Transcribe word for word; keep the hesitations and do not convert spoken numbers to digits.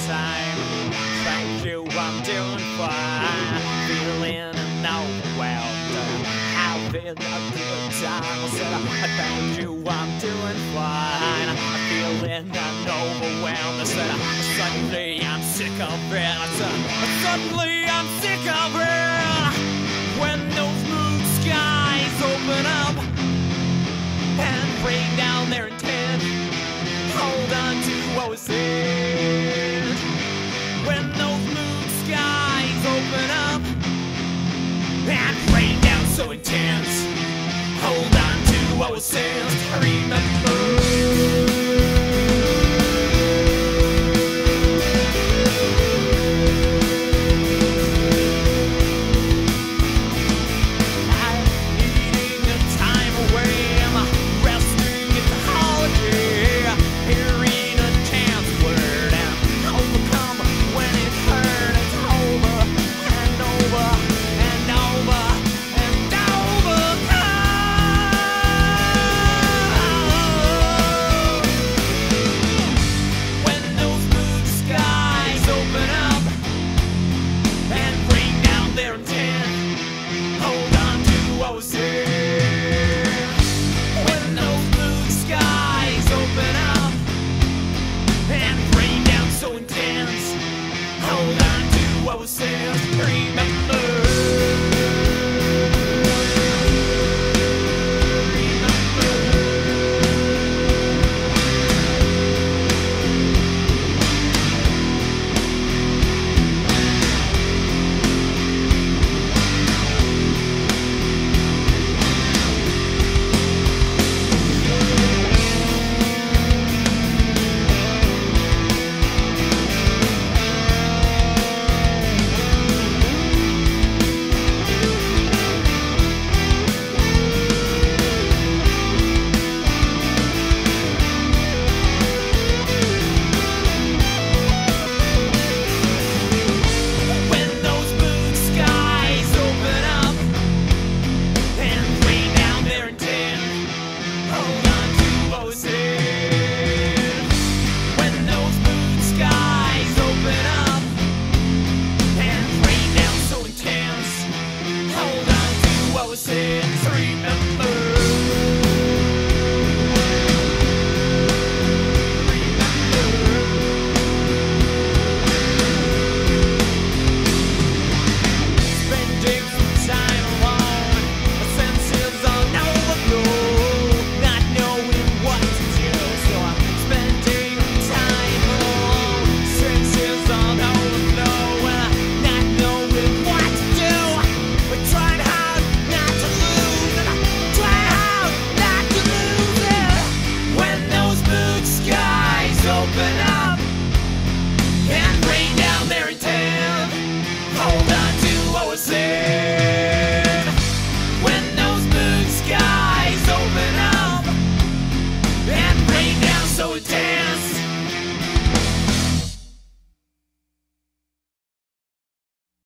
time. Thank you, I'm doing fine. Feeling overwhelmed, having a good time. I said, thank you, I'm doing fine. Feeling overwhelmed. I said, suddenly I'm sick of it. I said, suddenly I'm sick of it. When those blue skies open up and rain down their intent, hold on to what was said.